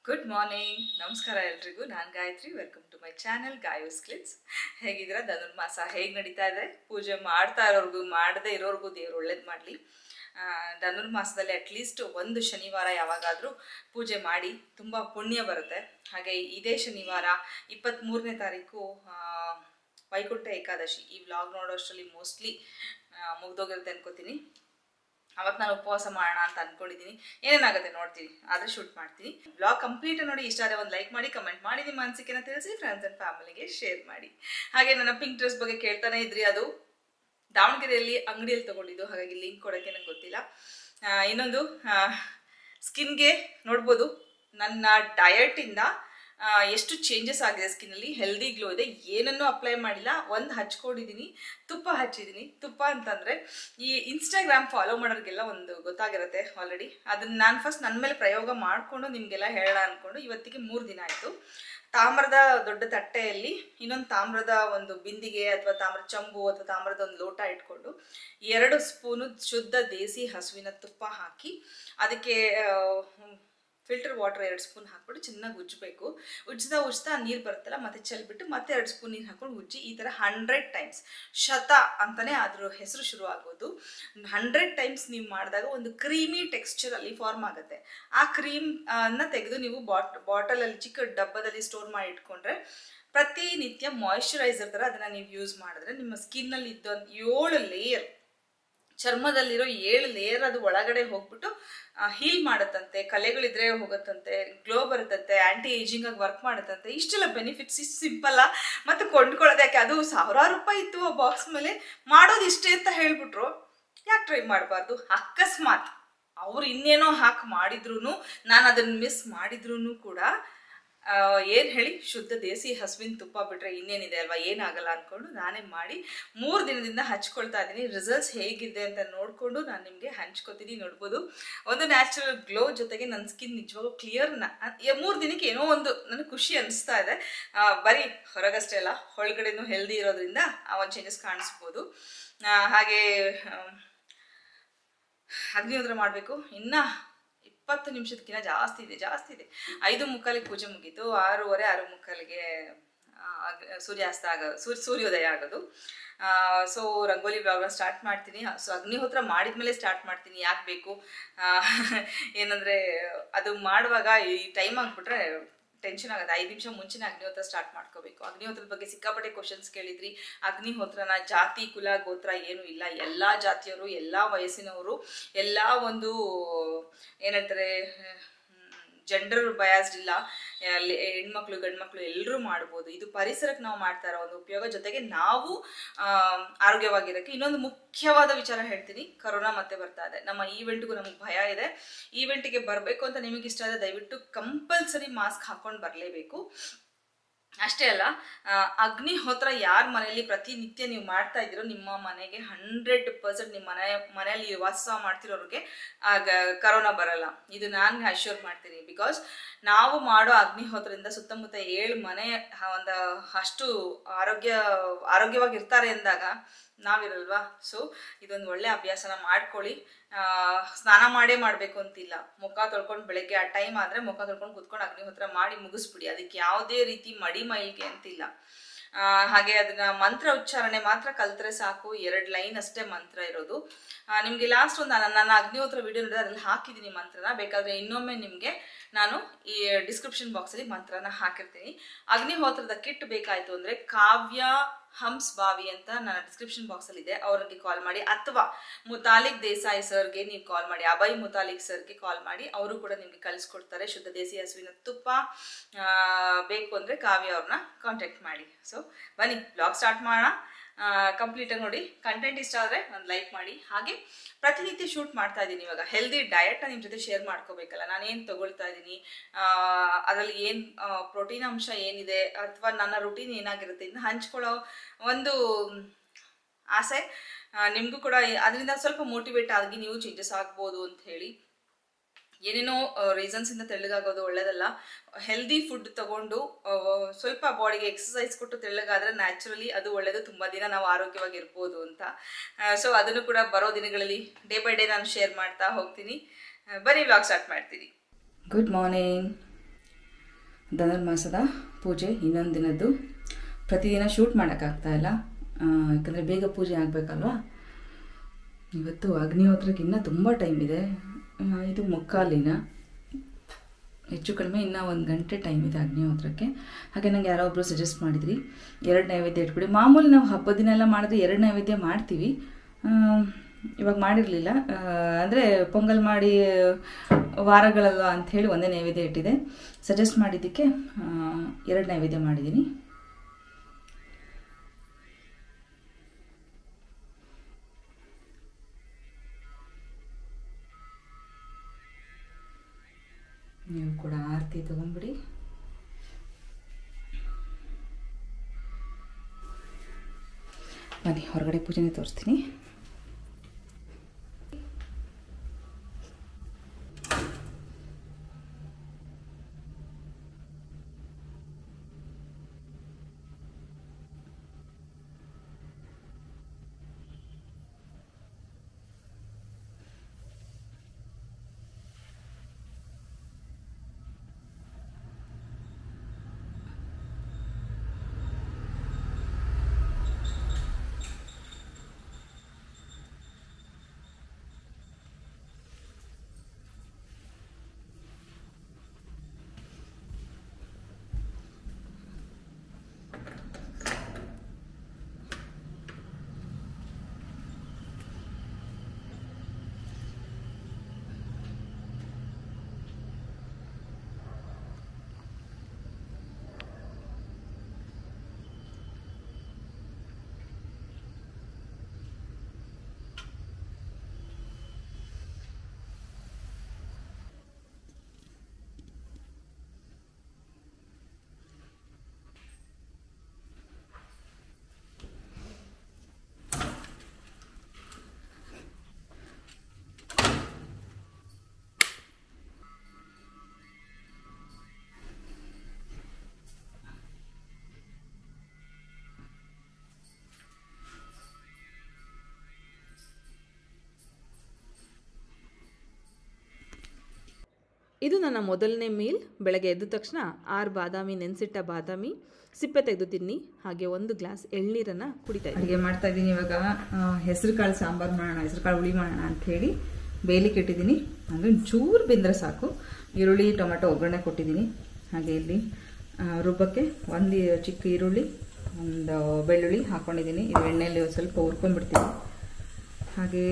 Good morning, ನಮಸ್ಕಾರ ಎಲ್ರಿಗೂ. ನಾನು Gayatri. Welcome to my channel Gayu's clips. ಹೇಗಿದ್ದೀರಾ? ಧನುರ್ಮಾಸ ಹೇಗೆ ನಡೀತಾ ಇದೆ? ಪೂಜೆ ಮಾಡ್ತಾ ಇರೋರ್ಗು ಮಾಡದೇ ಇರೋರ್ಗೂ ದೇವ್ರು ಒಳ್ಳೇದು ಮಾಡಲಿ. ಧನುರ್ಮಾಸದಲ್ಲಿ ಅಟ್ಲೀಸ್ಟ್ ಒಂದು ಶನಿವಾರ ಯಾವಾಗಾದರೂ ಪೂಜೆ ಮಾಡಿ ತುಂಬ ಪುಣ್ಯ ಬರುತ್ತೆ. ಹಾಗೆ ಇದೇ ಶನಿವಾರ 23ನೇ ತಾರೀಕು ವೈಕುಂಠ ಏಕಾದಶಿ. ಈ ವ್ಲಾಗ್ ನೋಡೋಷ್ಟರಲ್ಲಿ ಮೋಸ್ಟ್ಲಿ ಮುಗ್ದೋಗಿರುತ್ತೆ ಅನ್ಕೋತೀನಿ. ಅವತ್ತು ನಾನು ಉಪವಾಸ ಮಾಡೋಣ ಅಂತ ಅನ್ಕೊಂಡಿದ್ದೀನಿ. ಏನೇನಾಗುತ್ತೆ ನೋಡ್ತೀನಿ, ಆದರೆ ಶೂಟ್ ಮಾಡ್ತೀನಿ. ಬ್ಲಾಗ್ ಕಂಪ್ಲೀಟ್ ನೋಡಿ ಇಷ್ಟ ಆದರೆ ಒಂದು ಲೈಕ್ ಮಾಡಿ, ಕಮೆಂಟ್ ಮಾಡಿ, ನಿಮ್ಮ ಅನಿಸಿಕೆನ ತಿಳಿಸಿ, ಫ್ರೆಂಡ್ಸ್ ಆ್ಯಂಡ್ ಫ್ಯಾಮಿಲಿಗೆ ಶೇರ್ ಮಾಡಿ. ಹಾಗೆ ನನ್ನ ಪಿಂಕ್ ಡ್ರೆಸ್ ಬಗ್ಗೆ ಕೇಳ್ತಾನೆ ಇದ್ರಿ, ಅದು ದಾವಣಗೆರೆಯಲ್ಲಿ ಅಂಗಡಿಯಲ್ಲಿ ತೊಗೊಂಡಿದ್ದು, ಹಾಗಾಗಿ ಲಿಂಕ್ ಕೊಡೋಕ್ಕೆ ನಂಗೆ ಗೊತ್ತಿಲ್ಲ. ಇನ್ನೊಂದು ಸ್ಕಿನ್ಗೆ ನೋಡ್ಬೋದು, ನನ್ನ ಡಯಟಿಂದ ಎಷ್ಟು ಚೇಂಜಸ್ ಆಗಿದೆ ಸ್ಕಿನ್ನಲ್ಲಿ. ಹೆಲ್ದಿ ಗ್ಲೋ ಇದೆ. ಏನನ್ನೂ ಅಪ್ಲೈ ಮಾಡಿಲ್ಲ, ಒಂದು ಹಚ್ಕೊಂಡಿದ್ದೀನಿ, ತುಪ್ಪ ಹಚ್ಚಿದ್ದೀನಿ. ತುಪ್ಪ ಅಂತಂದರೆ ಈ ಇನ್ಸ್ಟಾಗ್ರಾಮ್ ಫಾಲೋ ಮಾಡೋರಿಗೆಲ್ಲ ಒಂದು ಗೊತ್ತಾಗಿರುತ್ತೆ ಆಲ್ರೆಡಿ. ಅದನ್ನು ನಾನು ಫಸ್ಟ್ ನನ್ನ ಮೇಲೆ ಪ್ರಯೋಗ ಮಾಡಿಕೊಂಡು ನಿಮಗೆಲ್ಲ ಹೇಳೋಣ ಅಂದ್ಕೊಂಡು ಇವತ್ತಿಗೆ 3 ದಿನ ಆಯಿತು. ತಾಮ್ರದ ದೊಡ್ಡ ತಟ್ಟೆಯಲ್ಲಿ ಇನ್ನೊಂದು ತಾಮ್ರದ ಒಂದು ಬಿಂದಿಗೆ ಅಥವಾ ತಾಮ್ರದ ಚಂಬು ಅಥವಾ ತಾಮ್ರದ ಒಂದು ಲೋಟ ಇಟ್ಕೊಂಡು 2 ಸ್ಪೂನು ಶುದ್ಧ ದೇಸಿ ಹಸುವಿನ ತುಪ್ಪ ಹಾಕಿ ಅದಕ್ಕೆ ಫಿಲ್ಟರ್ ವಾಟರ್ 2 ಸ್ಪೂನ್ ಹಾಕ್ಬಿಟ್ಟು ಚೆನ್ನಾಗಿ ಉಜ್ಜಬೇಕು. ಉಜ್ಜಿತಾ ನೀರು ಬರುತ್ತಲ್ಲ, ಮತ್ತೆ ಚೆಲ್ಬಿಟ್ಟು ಮತ್ತೆ 2 ಸ್ಪೂನ್ ನೀರು ಹಾಕೊಂಡು ಉಜ್ಜಿ ಈ ಥರ 100 ಟೈಮ್ಸ್, ಶತ ಅಂತಲೇ ಅದ್ರ ಹೆಸರು ಶುರು ಆಗೋದು. 100 ಟೈಮ್ಸ್ ನೀವು ಮಾಡಿದಾಗ ಒಂದು ಕ್ರೀಮಿ ಟೆಕ್ಸ್ಚರಲ್ಲಿ ಫಾರ್ಮ್ ಆಗುತ್ತೆ. ಆ ಕ್ರೀಮ್ ಅನ್ನ ತೆಗೆದು ನೀವು ಬಾಟಲಲ್ಲಿ ಚಿಕ್ಕ ಡಬ್ಬದಲ್ಲಿ ಸ್ಟೋರ್ ಮಾಡಿ ಇಟ್ಕೊಂಡ್ರೆ ಪ್ರತಿನಿತ್ಯ ಮಾಯಿಶ್ಚರೈಸರ್ ಥರ ಅದನ್ನು ನೀವು ಯೂಸ್ ಮಾಡಿದ್ರೆ ನಿಮ್ಮ ಸ್ಕಿನ್ನಲ್ಲಿ ಇದ್ದೊಂದು 7 ಲೇಯರ್, ಚರ್ಮದಲ್ಲಿರೋ 7 ಲೇಯರ್ ಅದು ಒಳಗಡೆ ಹೋಗ್ಬಿಟ್ಟು ಹೀಲ್ ಮಾಡುತ್ತಂತೆ, ಕಲೆಗಳಿದ್ರೆ ಹೋಗುತ್ತಂತೆ, ಗ್ಲೋ ಬರುತ್ತಂತೆ, ಆ್ಯಂಟಿ ಏಜಿಂಗ್ ಆಗಿ ವರ್ಕ್ ಮಾಡುತ್ತಂತೆ. ಇಷ್ಟೆಲ್ಲ ಬೆನಿಫಿಟ್ಸ್. ಇಷ್ಟು ಸಿಂಪಲ್ಲ, ಮತ್ತು ಕೊಂಡ್ಕೊಳ್ಳೋದು ಯಾಕೆ? ಅದು ಸಾವಿರಾರು ರೂಪಾಯಿ ಇತ್ತು ಆ ಬಾಕ್ಸ್ ಮೇಲೆ. ಮಾಡೋದು ಇಷ್ಟೇ ಅಂತ ಹೇಳ್ಬಿಟ್ರು, ಯಾಕೆ ಟ್ರೈ ಮಾಡಬಾರ್ದು? ಅಕಸ್ಮಾತ್ ಅವ್ರು ಇನ್ನೇನೋ ಹಾಕಿ ಮಾಡಿದ್ರು, ನಾನು ಅದನ್ನು ಮಿಸ್ ಮಾಡಿದ್ರು ಕೂಡ ಏನು ಹೇಳಿ, ಶುದ್ಧ ದೇಸಿ ಹಸುವಿನ ತುಪ್ಪ ಬಿಟ್ಟರೆ ಇನ್ನೇನಿದೆ ಅಲ್ವಾ, ಏನಾಗಲ್ಲ ಅಂದ್ಕೊಂಡು ನಾನೇ ಮಾಡಿ 3 ದಿನದಿಂದ ಹಚ್ಕೊಳ್ತಾ ಇದ್ದೀನಿ. ರಿಸಲ್ಟ್ಸ್ ಹೇಗಿದೆ ಅಂತ ನೋಡಿಕೊಂಡು ನಾನು ನಿಮಗೆ ಹಂಚ್ಕೊತೀನಿ. ನೋಡ್ಬೋದು, ಒಂದು ನ್ಯಾಚುರಲ್ ಗ್ಲೋ ಜೊತೆಗೆ ನನ್ನ ಸ್ಕಿನ್ ನಿಜವಾಗೂ ಕ್ಲಿಯರ್. 3 ದಿನಕ್ಕೆ ಏನೋ ಒಂದು ನನಗೆ ಖುಷಿ ಅನಿಸ್ತಾ ಇದೆ. ಬರೀ ಹೊರಗಷ್ಟೇ ಅಲ್ಲ, ಒಳಗಡೆನೂ ಹೆಲ್ದಿ ಇರೋದ್ರಿಂದ ಆ ಒಂದು ಚೇಂಜಸ್ ಕಾಣಿಸ್ಬೋದು. ಹಾಗೆ ಅಗ್ನಿಹೋತ್ರ ಮಾಡಬೇಕು. ಇನ್ನು 20 ನಿಮಿಷದಕ್ಕಿಂತ ಜಾಸ್ತಿ ಇದೆ. 5:45 ಪೂಜೆ ಮುಗೀತು. 6:30 6:45ಗೆ ಸೂರ್ಯಾಸ್ತ ಸೂರ್ಯೋದಯ ಆಗೋದು. ಸೊ ರಂಗೋಲಿ ಬ್ಲಾಗ್ನ ಸ್ಟಾರ್ಟ್ ಮಾಡ್ತೀನಿ. ಸೊ ಅಗ್ನಿಹೋತ್ರ ಮಾಡಿದ್ಮೇಲೆ ಸ್ಟಾರ್ಟ್ ಮಾಡ್ತೀನಿ. ಯಾಕೆ ಬೇಕು ಏನಂದರೆ ಅದು ಮಾಡುವಾಗ ಈ ಟೈಮ್ ಆಗಿಬಿಟ್ರೆ ಟೆನ್ಷನ್ ಆಗುತ್ತೆ. 5 ನಿಮಿಷ ಮುಂಚೆನೇ ಅಗ್ನಿಹೋತ್ರ ಸ್ಟಾರ್ಟ್ ಮಾಡ್ಕೋಬೇಕು. ಅಗ್ನಿಹೋತ್ರದ ಬಗ್ಗೆ ಸಿಕ್ಕಾಪಟ್ಟೆ ಕ್ವಶನ್ಸ್ ಕೇಳಿದ್ರಿ. ಅಗ್ನಿಹೋತ್ರನ ಜಾತಿ ಕುಲ ಗೋತ್ರ ಏನೂ ಇಲ್ಲ, ಎಲ್ಲ ಜಾತಿಯವರು, ಎಲ್ಲ ವಯಸ್ಸಿನವರು, ಎಲ್ಲ ಒಂದು ಏನಂತಾರೆ ಜೆಂಡರ್ ಬಯಾಸ್ಡ್ ಇಲ್ಲ. ಹೆಣ್ಮಕ್ಳು ಗಂಡ್ಮಕ್ಳು ಎಲ್ಲರೂ ಮಾಡ್ಬೋದು. ಇದು ಪರಿಸರಕ್ಕೆ ನಾವು ಮಾಡ್ತಾ ಇರೋ ಒಂದು ಉಪಯೋಗ, ಜೊತೆಗೆ ನಾವು ಆರೋಗ್ಯವಾಗಿರೋಕ್ಕೆ. ಇನ್ನೊಂದು ಮುಖ್ಯವಾದ ವಿಚಾರ ಹೇಳ್ತೀನಿ. ಕರೋನಾ ಮತ್ತೆ ಬರ್ತಾ ಇದೆ. ನಮ್ಮ ಈವೆಂಟ್ಗೂ ನಮಗೆ ಭಯ ಇದೆ. ಈವೆಂಟಿಗೆ ಬರಬೇಕು ಅಂತ ನಿಮಗೆ ಇಷ್ಟ ಇದೆ, ದಯವಿಟ್ಟು ಕಂಪಲ್ಸರಿ ಮಾಸ್ಕ್ ಹಾಕೊಂಡು ಬರಲೇಬೇಕು. ಅಷ್ಟೇ ಅಲ್ಲ, ಅಗ್ನಿಹೋತ್ರ ಯಾರ ಮನೆಯಲ್ಲಿ ಪ್ರತಿನಿತ್ಯ ನೀವು ಮಾಡ್ತಾ ಇದ್ದೀರೋ ನಿಮ್ಮ ಮನೆಗೆ 100% ನಿಮ್ಮ ಮನೆಯಲ್ಲಿ ವಾಸ ಮಾಡ್ತಿರೋರಿಗೆ ಆಗ ಕರೋನಾ ಬರಲ್ಲ. ಇದು ನಾನು ಅಶ್ಯೂರ್ ಮಾಡ್ತೀನಿ. ಬಿಕಾಸ್ ನಾವು ಮಾಡೋ ಅಗ್ನಿಹೋತ್ರದಿಂದ ಸುತ್ತಮುತ್ತ 7 ಮನೆ ಒಂದು ಅಷ್ಟು ಆರೋಗ್ಯವಾಗಿರ್ತಾರೆ ಅಂದಾಗ ನಾವಿರಲ್ವಾ. ಸೊ ಇದೊಂದು ಒಳ್ಳೆ ಅಭ್ಯಾಸನ ಮಾಡ್ಕೊಳ್ಳಿ. ಸ್ನಾನ ಮಾಡೇ ಮಾಡಬೇಕು ಅಂತಿಲ್ಲ. ಮುಖ ತೊಳ್ಕೊಂಡು ಬೆಳಗ್ಗೆ ಆ ಟೈಮ್ ಆದರೆ ಮುಖ ತೊಳ್ಕೊಂಡು ಕುತ್ಕೊಂಡು ಅಗ್ನಿಹೋತ್ರ ಮಾಡಿ ಮುಗಿಸ್ಬಿಡಿ. ಅದಕ್ಕೆ ಯಾವುದೇ ರೀತಿ ಮಡಿ ಮೈಲ್ಗೆ ಅಂತಿಲ್ಲ. ಹಾಗೆ ಅದನ್ನ ಮಂತ್ರ ಉಚ್ಚಾರಣೆ ಮಾತ್ರ ಕಲ್ತ್ರೆ ಸಾಕು. 2 ಲೈನ್ ಅಷ್ಟೇ ಮಂತ್ರ ಇರೋದು. ನಿಮಗೆ ಲಾಸ್ಟ್ ಒಂದು ನನ್ನ ಅಗ್ನಿಹೋತ್ರ ವಿಡಿಯೋ ನೋಡಿದ್ರೆ ಅದ್ರಲ್ಲಿ ಹಾಕಿದ್ದೀನಿ ಮಂತ್ರನ. ಬೇಕಾದರೆ ಇನ್ನೊಮ್ಮೆ ನಿಮಗೆ ನಾನು ಈ ಡಿಸ್ಕ್ರಿಪ್ಷನ್ ಬಾಕ್ಸಲ್ಲಿ ಮಂತ್ರನ ಹಾಕಿರ್ತೀನಿ. ಅಗ್ನಿಹೋತ್ರದ ಕಿಟ್ ಬೇಕಾಯಿತು ಅಂದರೆ ಕಾವ್ಯ ಹಂಸ್ ಬಾವಿ ಅಂತ ನನ್ನ ಡಿಸ್ಕ್ರಿಪ್ಷನ್ ಬಾಕ್ಸಲ್ಲಿ ಇದೆ, ಅವ್ರಿಗೆ ಕಾಲ್ ಮಾಡಿ. ಅಥವಾ ಮುತಾಲಿಕ್ ದೇಸಾಯಿ ಸರ್ಗೆ ನೀವು ಕಾಲ್ ಮಾಡಿ, ಅಭಯ್ ಮುತಾಲಿಕ್ ಸರ್ಗೆ ಕಾಲ್ ಮಾಡಿ, ಅವರು ಕೂಡ ನಿಮಗೆ ಕಳಿಸ್ಕೊಡ್ತಾರೆ. ಶುದ್ಧ ದೇಸಿ ಹಸುವಿನ ತುಪ್ಪ ಬೇಕು ಅಂದರೆ ಕಾವ್ಯ ಅವ್ರನ್ನ ಕಾಂಟ್ಯಾಕ್ಟ್ ಮಾಡಿ. ಸೊ ಬನ್ನಿ ಬ್ಲಾಗ್ ಸ್ಟಾರ್ಟ್ ಮಾಡೋಣ. ಕಂಪ್ಲೀಟಾಗಿ ನೋಡಿ. ಕಂಟೆಂಟ್ ಇಷ್ಟ ಆದರೆ ಒಂದು ಲೈಕ್ ಮಾಡಿ. ಹಾಗೆ ಪ್ರತಿನಿತ್ಯ ಶೂಟ್ ಮಾಡ್ತಾ ಇದ್ದೀನಿ. ಇವಾಗ ಹೆಲ್ದಿ ಡಯಟ್ನ ನಿಮ್ಮ ಜೊತೆ ಶೇರ್ ಮಾಡ್ಕೋಬೇಕಲ್ಲ. ನಾನೇನು ತೊಗೊಳ್ತಾ ಇದ್ದೀನಿ, ಅದರಲ್ಲಿ ಏನು ಪ್ರೋಟೀನ್ ಅಂಶ ಏನಿದೆ, ಅಥವಾ ನನ್ನ ರುಟೀನ್ ಏನಾಗಿರುತ್ತೆ ಇದನ್ನ ಹಂಚ್ಕೊಳ್ಳೋ ಒಂದು ಆಸೆ. ನಿಮಗೂ ಕೂಡ ಅದರಿಂದ ಸ್ವಲ್ಪ ಮೋಟಿವೇಟ್ ಆಗಿ ನೀವು ಚೇಂಜಸ್ ಆಗ್ಬೋದು ಅಂತ ಹೇಳಿ. ಏನೇನೋ ರೀಸನ್ಸಿಂದ ತೆಳ್ಳಗಾಗೋದು ಒಳ್ಳೆಯದಲ್ಲ. ಹೆಲ್ದಿ ಫುಡ್ ತಗೊಂಡು ಸ್ವಲ್ಪ ಬಾಡಿಗೆ ಎಕ್ಸಸೈಸ್ ಕೊಟ್ಟು ತೆಳ್ಳಗಾದರೆ ನ್ಯಾಚುರಲಿ ಅದು ಒಳ್ಳೆಯದು. ತುಂಬ ದಿನ ನಾವು ಆರೋಗ್ಯವಾಗಿರ್ಬೋದು ಅಂತ. ಸೊ ಅದನ್ನು ಕೂಡ ಬರೋ ದಿನಗಳಲ್ಲಿ ಡೇ ಬೈ ಡೇ ನಾನು ಶೇರ್ ಮಾಡ್ತಾ ಹೋಗ್ತೀನಿ. ಬರೀ ವ್ಲಾಗ್ ಸ್ಟಾರ್ಟ್ ಮಾಡ್ತೀನಿ. Good morning. ಧನುರ್ಮಾಸದ ಪೂಜೆ ಇನ್ನೊಂದು ದಿನದ್ದು. ಪ್ರತಿದಿನ ಶೂಟ್ ಮಾಡೋಕ್ಕಾಗ್ತಾಯಿಲ್ಲ, ಯಾಕಂದರೆ ಬೇಗ ಪೂಜೆ ಆಗಬೇಕಲ್ವಾ. ಇವತ್ತು ಅಗ್ನಿಹೋತ್ರಕ್ಕೆ ಇನ್ನೂ ತುಂಬ ಟೈಮ್ ಇದೆ. ಇದು ಮುಕ್ಕಾಲಿನ, ಹೆಚ್ಚು ಕಡಿಮೆ ಇನ್ನೂ 1 ಗಂಟೆ ಟೈಮ್ ಇದೆ ಅಗ್ನಿಹೋತ್ರಕ್ಕೆ. ಹಾಗೆ ನನಗೆ ಯಾರೋ ಒಬ್ಬರು ಸಜೆಸ್ಟ್ ಮಾಡಿದ್ರಿ 2 ನೈವೇದ್ಯ ಇಟ್ಬಿಡಿ. ಮಾಮೂಲಿ ನಾವು ಹಬ್ಬದ ದಿನ ಎಲ್ಲ ಮಾಡಿದ್ರೆ 2 ನೈವೇದ್ಯ ಮಾಡ್ತೀವಿ, ಇವಾಗ ಮಾಡಿರಲಿಲ್ಲ. ಅಂದರೆ ಪೊಂಗಲ್ ಮಾಡಿ ವಾರಗಳಲ್ಲ ಅಂಥೇಳಿ 1 ನೈವೇದ್ಯ ಇಟ್ಟಿದೆ. ಸಜೆಸ್ಟ್ ಮಾಡಿದ್ದಕ್ಕೆ 2 ನೈವೇದ್ಯ ಮಾಡಿದ್ದೀನಿ. ನೀವು ಕೂಡ ಆರತಿ ತಗೊಂಡ್ಬಿಡಿ. ಬನ್ನಿ ಹೊರಗಡೆ ಪೂಜೆನೇ ತೋರಿಸ್ತೀನಿ. ಇದು ನನ್ನ ಮೊದಲನೇ ಮೀಲ್. ಬೆಳಗ್ಗೆ ಎದ್ದ ತಕ್ಷಣ 6 ಬಾದಾಮಿ, ನೆನೆಸಿಟ್ಟ ಬಾದಾಮಿ ಸಿಪ್ಪೆ ತೆಗೆದು ತಿನ್ನಿ, ಹಾಗೆ 1 ಗ್ಲಾಸ್ ಎಳ್ನೀರನ್ನು ಕುಡಿತಾ ಇದ್ದೀನಿ. ಅಡುಗೆ ಮಾಡ್ತಾ ಇದ್ದೀನಿ ಇವಾಗ. ಹೆಸರು ಕಾಳು ಸಾಂಬಾರು ಮಾಡೋಣ, ಹೆಸರು ಕಾಳು ಹುಳಿ ಮಾಡೋಣ ಅಂಥೇಳಿ ಬೇಯಲಿಕ್ಕೆ ಇಟ್ಟಿದ್ದೀನಿ. ಅಂದರೆ ಚೂರು ಬೆಂದರೆ ಸಾಕು. ಈರುಳ್ಳಿ ಟೊಮೆಟೊ ಒಗ್ಗರಣೆ ಕೊಟ್ಟಿದ್ದೀನಿ. ಹಾಗೆ ಇಲ್ಲಿ ರುಬ್ಬಕ್ಕೆ 1 ಚಿಕ್ಕ ಈರುಳ್ಳಿ, 1 ಬೆಳ್ಳುಳ್ಳಿ ಹಾಕ್ಕೊಂಡಿದ್ದೀನಿ. ಇದು ಎಣ್ಣೆಯಲ್ಲಿ ಸ್ವಲ್ಪ ಹುರ್ಕೊಂಡ್ಬಿಡ್ತೀನಿ. ಹಾಗೆ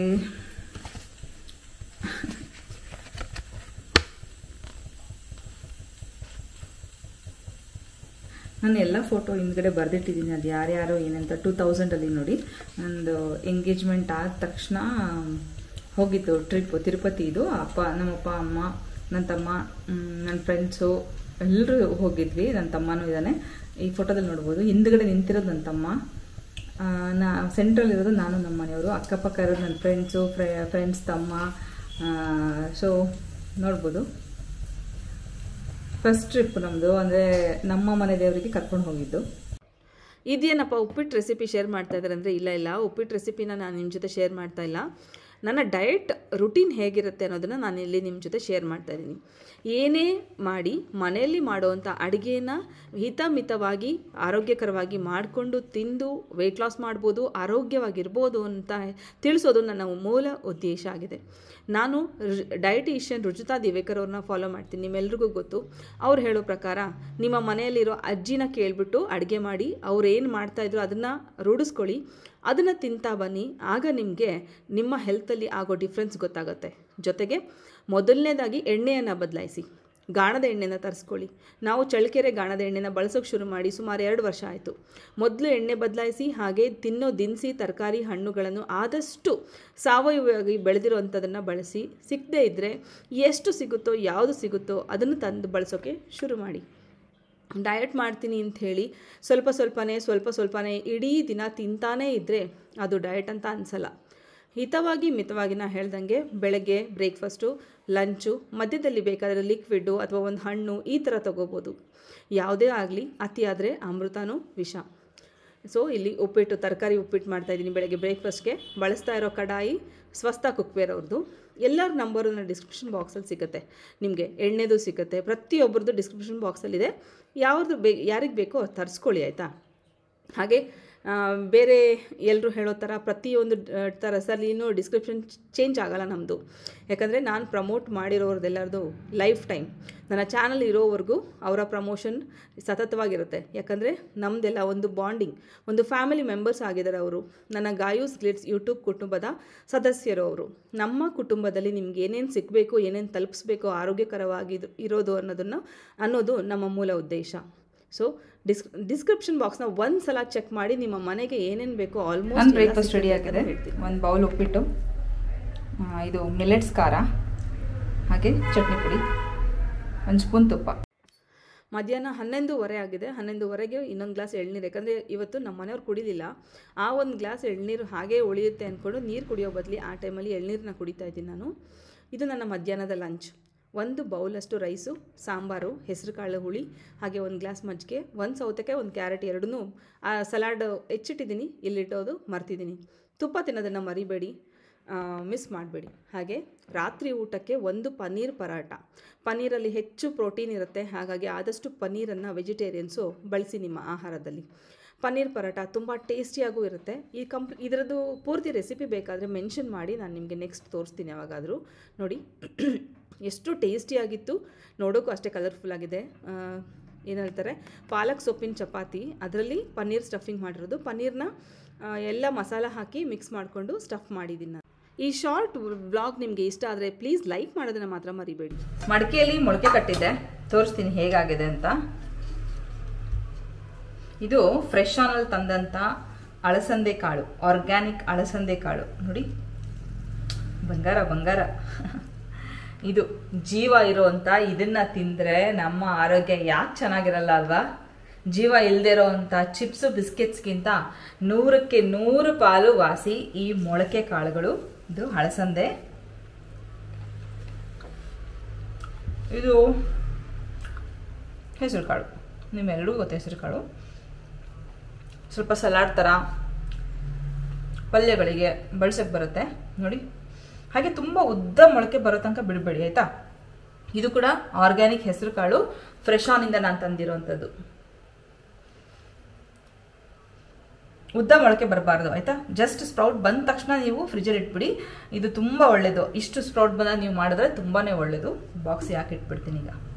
ನಾನು ಎಲ್ಲ ಫೋಟೋ ಹಿಂದ್ಗಡೆ ಬರೆದಿಟ್ಟಿದ್ದೀನಿ, ಅದು ಯಾರ್ಯಾರು ಏನಂತ. 2000ಅಲ್ಲಿ ನೋಡಿ, ನಂದು ಎಂಗೇಜ್ಮೆಂಟ್ ಆದ ತಕ್ಷಣ ಹೋಗಿತ್ತು ಟ್ರಿಪ್ ತಿರುಪತಿ. ಇದು ನಮ್ಮಪ್ಪ, ಅಮ್ಮ, ನನ್ನ ತಮ್ಮ, ನನ್ನ ಫ್ರೆಂಡ್ಸು ಎಲ್ಲರೂ ಹೋಗಿದ್ವಿ. ನನ್ನ ತಮ್ಮನೂ ಇದ್ದಾನೆ, ಈ ಫೋಟೋದಲ್ಲಿ ನೋಡ್ಬೋದು. ಹಿಂದ್ಗಡೆ ನಿಂತಿರೋದು ನನ್ನ ತಮ್ಮ, ಸೆಂಟ್ರಲ್ ಇರೋದು ನಾನು, ನಮ್ಮ ಮನೆಯವರು. ಅಕ್ಕಪಕ್ಕ ಇರೋದು ನನ್ನ ಫ್ರೆಂಡ್ಸ್ ತಮ್ಮ. ಸೊ ನೋಡ್ಬೋದು, ಫಸ್ಟ್ ಟ್ರಿಪ್ ನಮ್ಮದು. ಅಂದರೆ ನಮ್ಮ ಮನೆ ದೇವರಿಗೆ ಕರ್ಕೊಂಡು ಹೋಗಿದ್ದು. ಇದೇನಪ್ಪ ಉಪ್ಪಿಟ್ಟು ರೆಸಿಪಿ ಶೇರ್ ಮಾಡ್ತಾ ಇದ್ದಾರೆ ಅಂದರೆ, ಇಲ್ಲ ಉಪ್ಪಿಟ್ಟು ರೆಸಿಪಿನ ನಾನು ನಿಮ್ಮ ಜೊತೆ ಶೇರ್ ಮಾಡ್ತಾ ಇಲ್ಲ. ನನ್ನ ಡಯಟ್ ರುಟೀನ್ ಹೇಗಿರುತ್ತೆ ಅನ್ನೋದನ್ನು ನಾನು ಇಲ್ಲಿ ನಿಮ್ಮ ಜೊತೆ ಶೇರ್ ಮಾಡ್ತಾ ಇದ್ದೀನಿ. ಏನೇ ಮಾಡಿ ಮನೆಯಲ್ಲಿ ಮಾಡುವಂಥ ಅಡುಗೆನ ಹಿತಮಿತವಾಗಿ ಆರೋಗ್ಯಕರವಾಗಿ ಮಾಡಿಕೊಂಡು ತಿಂದು ವೆಯ್ಟ್ ಲಾಸ್ ಮಾಡ್ಬೋದು, ಆರೋಗ್ಯವಾಗಿರ್ಬೋದು ಅಂತ ತಿಳಿಸೋದು ನನ್ನ ಮೂಲ ಉದ್ದೇಶ ಆಗಿದೆ. ನಾನು ಡಯಟಿಷಿಯನ್ ರುಚಿತಾ ದಿವೇಕರ್ ಅವ್ರನ್ನ ಫಾಲೋ ಮಾಡ್ತೀನಿ. ನಿಮ್ಮೆಲ್ರಿಗೂ ಗೊತ್ತು. ಅವ್ರು ಹೇಳೋ ಪ್ರಕಾರ ನಿಮ್ಮ ಮನೆಯಲ್ಲಿರೋ ಅಜ್ಜಿನ ಕೇಳಿಬಿಟ್ಟು ಅಡುಗೆ ಮಾಡಿ ಅವ್ರು ಏನು ಮಾಡ್ತಾಯಿದ್ರು ಅದನ್ನು ರೂಢಿಸ್ಕೊಳ್ಳಿ, ಅದನ್ನು ತಿಂತಾ ಬನ್ನಿ. ಆಗ ನಿಮಗೆ ನಿಮ್ಮ ಹೆಲ್ತಲ್ಲಿ ಆಗೋ ಡಿಫ್ರೆನ್ಸ್ ಗೊತ್ತಾಗುತ್ತೆ. ಜೊತೆಗೆ ಮೊದಲನೇದಾಗಿ ಎಣ್ಣೆಯನ್ನು ಬದಲಾಯಿಸಿ, ಗಾಣದ ಎಣ್ಣೆನ ತರಿಸ್ಕೊಳ್ಳಿ. ನಾವು ಚಳ್ಳಕೆರೆ ಗಾಣದ ಎಣ್ಣೆನ ಬಳಸೋಕೆ ಶುರು ಮಾಡಿ ಸುಮಾರು 2 ವರ್ಷ ಆಯಿತು. ಮೊದಲು ಎಣ್ಣೆ ಬದಲಾಯಿಸಿ, ಹಾಗೆ ತಿನ್ನೋ ದಿನಸಿ ತರಕಾರಿ ಹಣ್ಣುಗಳನ್ನು ಆದಷ್ಟು ಸಾವಯವವಾಗಿ ಬೆಳೆದಿರೋವಂಥದ್ದನ್ನು ಬಳಸಿ. ಸಿಗದೇ ಇದ್ದರೆ ಎಷ್ಟು ಸಿಗುತ್ತೋ, ಯಾವುದು ಸಿಗುತ್ತೋ ಅದನ್ನು ತಂದು ಬಳಸೋಕ್ಕೆ ಶುರು ಮಾಡಿ. ಡಯಟ್ ಮಾಡ್ತೀನಿ ಅಂಥೇಳಿ ಸ್ವಲ್ಪ ಸ್ವಲ್ಪನೇ ಇಡೀ ದಿನ ತಿಂತಾನೇ ಇದ್ದರೆ ಅದು ಡಯಟ್ ಅಂತ ಅನಿಸಲ್ಲ. ಹಿತವಾಗಿ ಮಿತವಾಗಿ ನಾನು ಹೇಳ್ದಂಗೆ ಬೆಳಗ್ಗೆ ಬ್ರೇಕ್ಫಾಸ್ಟು, ಲಂಚು, ಮಧ್ಯದಲ್ಲಿ ಬೇಕಾದರೆ ಲಿಕ್ವಿಡ್ಡು ಅಥವಾ ಒಂದು ಹಣ್ಣು ಈ ಥರ ತೊಗೋಬೋದು. ಯಾವುದೇ ಆಗಲಿ ಅತಿಯಾದರೆ ಅಮೃತನೂ ವಿಷ. ಸೊ ಇಲ್ಲಿ ಉಪ್ಪಿಟ್ಟು, ತರಕಾರಿ ಉಪ್ಪಿಟ್ಟು ಮಾಡ್ತಾಯಿದ್ದೀನಿ ಬೆಳಗ್ಗೆ ಬ್ರೇಕ್ಫಾಸ್ಟ್ಗೆ. ಬಳಸ್ತಾ ಇರೋ ಕಡಾಯಿ ಸ್ವಸ್ಥ ಕುಕ್ವೇರ್ ಅವ್ರದ್ದು. ಎಲ್ಲರ ನಂಬರು ನನ್ನ ಡಿಸ್ಕ್ರಿಪ್ಷನ್ ಬಾಕ್ಸಲ್ಲಿ ಸಿಗುತ್ತೆ ನಿಮಗೆ. ಎಣ್ಣೆದು ಸಿಗುತ್ತೆ, ಪ್ರತಿಯೊಬ್ಬರದ್ದು ಡಿಸ್ಕ್ರಿಪ್ಷನ್ ಬಾಕ್ಸಲ್ಲಿದೆ. ಯಾವ್ದು ಯಾರಿಗೆ ಬೇಕೋ ಅವ್ರು ತರಿಸ್ಕೊಳ್ಳಿ ಆಯಿತಾ. ಹಾಗೆ ಬೇರೆ ಎಲ್ಲರೂ ಹೇಳೋ ಥರ ಪ್ರತಿಯೊಂದು ಥರ ಸಲಿನೂ ಡಿಸ್ಕ್ರಿಪ್ಷನ್ ಚೇಂಜ್ ಆಗೋಲ್ಲ ನಮ್ಮದು. ಯಾಕಂದರೆ ನಾನು ಪ್ರಮೋಟ್ ಮಾಡಿರೋರ್ದೆಲ್ಲರದು ಲೈಫ್ ಟೈಮ್ ನನ್ನ ಚಾನಲ್ ಇರೋವರೆಗೂ ಅವರ ಪ್ರಮೋಷನ್ ಸತತವಾಗಿರುತ್ತೆ. ಯಾಕಂದರೆ ನಮ್ಮದೆಲ್ಲ ಒಂದು ಬಾಂಡಿಂಗ್, ಒಂದು ಫ್ಯಾಮಿಲಿ ಮೆಂಬರ್ಸ್ ಆಗಿದ್ದಾರೆ ಅವರು. ನನ್ನ ಗಾಯೂಸ್ ಗ್ಲಿಟ್ಸ್ ಯೂಟ್ಯೂಬ್ ಕುಟುಂಬದ ಸದಸ್ಯರು ಅವರು. ನಮ್ಮ ಕುಟುಂಬದಲ್ಲಿ ನಿಮ್ಗೆ ಏನೇನು ಸಿಗಬೇಕು, ಏನೇನು ತಲುಪಿಸ್ಬೇಕು ಆರೋಗ್ಯಕರವಾಗಿ ಇರೋದು ಅನ್ನೋದು ನಮ್ಮ ಮೂಲ ಉದ್ದೇಶ. ಸೊ ಡಿಸ್ಕ್ರಿಪ್ಷನ್ ಬಾಕ್ಸ್ನ ಒಂದು ಸಲ ಚೆಕ್ ಮಾಡಿ ನಿಮ್ಮ ಮನೆಗೆ ಏನೇನು ಬೇಕೋ ಆಲ್ಮೋಸ್ಟ್ ಬ್ರೇಕ್ಫಾಸ್ಟ್ ರೆಡಿ ಆಗಿದೆ. ಒಂದು ಬೌಲ್ ಉಪ್ಪಿಟ್ಟು, ಇದು ಮಿಲೆಟ್ಸ್ ಖಾರ, ಹಾಗೆ ಚಟ್ನಿ ಪುಡಿ, ಒಂದು ಸ್ಪೂನ್ ತುಪ್ಪ. ಮಧ್ಯಾಹ್ನ 11:30 ಆಗಿದೆ. 11:30ಗೆ ಇನ್ನೊಂದು ಗ್ಲಾಸ್ ಎಳ್ನೀರು, ಯಾಕಂದರೆ ಇವತ್ತು ನಮ್ಮ ಮನೆಯವ್ರು ಕುಡಿಲಿಲ್ಲ. ಆ ಒಂದು ಗ್ಲಾಸ್ ಎಳ್ನೀರು ಹಾಗೇ ಉಳಿಯುತ್ತೆ ಅಂದ್ಕೊಂಡು ನೀರು ಕುಡಿಯೋ ಬದಲಿ ಆ ಟೈಮಲ್ಲಿ ಎಳ್ನೀರನ್ನ ಕುಡಿತಾ ಇದ್ದೀನಿ ನಾನು. ಇದು ನನ್ನ ಮಧ್ಯಾಹ್ನದ ಲಂಚ್. ಒಂದು ಬೌಲಷ್ಟು ರೈಸು, ಸಾಂಬಾರು, ಹೆಸರು ಕಾಳು ಹುಳಿ, ಹಾಗೆ ಒಂದು ಗ್ಲಾಸ್ ಮಜ್ಜಿಗೆ, ಒಂದು ಸೌತೆಕಾಯಿ, ಒಂದು ಕ್ಯಾರೆಟ್, ಎರಡನ್ನೂ ಸಲಾಡ್ ಹೆಚ್ಚಿಟ್ಟಿದ್ದೀನಿ. ಇಲ್ಲಿಟ್ಟೋದು ಮರ್ತಿದ್ದೀನಿ. ತುಪ್ಪ ತಿನ್ನೋದನ್ನು ಮರಿಬೇಡಿ, ಮಿಸ್ ಮಾಡಬೇಡಿ. ಹಾಗೆ ರಾತ್ರಿ ಊಟಕ್ಕೆ ಒಂದು ಪನ್ನೀರ್ ಪರಾಟ. ಪನ್ನೀರಲ್ಲಿ ಹೆಚ್ಚು ಪ್ರೋಟೀನ್ ಇರುತ್ತೆ, ಹಾಗಾಗಿ ಆದಷ್ಟು ಪನ್ನೀರನ್ನು ವೆಜಿಟೇರಿಯನ್ಸು ಬಳಸಿ ನಿಮ್ಮ ಆಹಾರದಲ್ಲಿ. ಪನ್ನೀರ್ ಪರಾಟ ತುಂಬ ಟೇಸ್ಟಿಯಾಗೂ ಇರುತ್ತೆ. ಇದರದ್ದು ಪೂರ್ತಿ ರೆಸಿಪಿ ಬೇಕಾದರೆ ಮೆನ್ಷನ್ ಮಾಡಿ, ನಾನು ನಿಮಗೆ ನೆಕ್ಸ್ಟ್ ತೋರಿಸ್ತೀನಿ ಯಾವಾಗಾದರೂ. ನೋಡಿ ಎಷ್ಟು ಟೇಸ್ಟಿಯಾಗಿತ್ತು, ನೋಡೋಕ್ಕೂ ಅಷ್ಟೇ ಕಲರ್ಫುಲ್ಲಾಗಿದೆ. ಏನು ಹೇಳ್ತಾರೆ, ಪಾಲಕ್ ಸೊಪ್ಪಿನ ಚಪಾತಿ, ಅದರಲ್ಲಿ ಪನ್ನೀರ್ ಸ್ಟಫಿಂಗ್ ಮಾಡಿರೋದು. ಪನ್ನೀರ್ನ ಎಲ್ಲ ಮಸಾಲ ಹಾಕಿ ಮಿಕ್ಸ್ ಮಾಡಿಕೊಂಡು ಸ್ಟಫ್ ಮಾಡಿದ್ದೀನಿ ನಾನು. ಈ ಶಾರ್ಟ್ ವ್ಲಾಗ್ ನಿಮಗೆ ಇಷ್ಟ ಆದರೆ ಪ್ಲೀಸ್ ಲೈಕ್ ಮಾಡೋದನ್ನು ಮಾತ್ರ ಮರಿಬೇಡಿ. ಮಡಿಕೆಯಲ್ಲಿ ಮೊಳಕೆ ಕಟ್ಟಿದ್ದೆ, ತೋರಿಸ್ತೀನಿ ಹೇಗಾಗಿದೆ ಅಂತ. ಇದು ಫ್ರೆಶ್ ಆನಲ್ಲಿ ತಂದಂಥ ಅಳಸಂದೆ ಕಾಳು, ಆರ್ಗ್ಯಾನಿಕ್ ಅಳಸಂದೆ ಕಾಳು. ನೋಡಿ, ಬಂಗಾರ ಬಂಗಾರ. ಇದು ಜೀವ ಇರೋವಂಥ ಇದನ್ನ ತಿಂದರೆ ನಮ್ಮ ಆರೋಗ್ಯ ಯಾಕೆ ಚೆನ್ನಾಗಿರಲ್ಲ ಅಲ್ವಾ. ಜೀವ ಇಲ್ಲದೆ ಇರೋವಂಥ ಚಿಪ್ಸು ಬಿಸ್ಕೆಟ್ಸ್ಗಿಂತ 100ಕ್ಕೆ 100 ಪಾಲು ವಾಸಿ ಈ ಮೊಳಕೆ ಕಾಳುಗಳು. ಇದು ಅಳಸಂದೆ, ಇದು ಹೆಸರು ಕಾಳು. ನಿಮ್ಮೆಲ್ಲರಿಗೂ ಗೊತ್ತು ಹೆಸರು ಕಾಳು. ಸ್ವಲ್ಪ ಸಲಾಡ್ ಥರ ಪಲ್ಯಗಳಿಗೆ ಬಳಸಕ್ಕೆ ಬರುತ್ತೆ ನೋಡಿ. ಹಾಗೆ ತುಂಬ ಉದ್ದ ಮೊಳಕೆ ಬರೋ ತನಕ ಬಿಡಬೇಡಿ ಆಯಿತಾ. ಇದು ಕೂಡ ಆರ್ಗ್ಯಾನಿಕ್ ಹೆಸರು ಕಾಳು, ಫ್ರೆಶ್ ಆನಿಂದ ನಾನು ತಂದಿರೋವಂಥದ್ದು. ಉದ್ದ ಮೊಳಕೆ ಬರಬಾರ್ದು ಆಯಿತಾ. ಜಸ್ಟ್ ಸ್ಪ್ರೌಟ್ ಬಂದ ತಕ್ಷಣ ನೀವು ಫ್ರಿಜಲ್ಲಿ ಇಟ್ಬಿಡಿ. ಇದು ತುಂಬ ಒಳ್ಳೆಯದು. ಇಷ್ಟು ಸ್ಪ್ರೌಟ್ ಬಂದಾಗ ನೀವು ಮಾಡಿದ್ರೆ ತುಂಬಾ ಒಳ್ಳೆಯದು. ಬಾಕ್ಸ್ ಯಾಕೆ ಇಟ್ಬಿಡ್ತೀನಿ ಈಗ.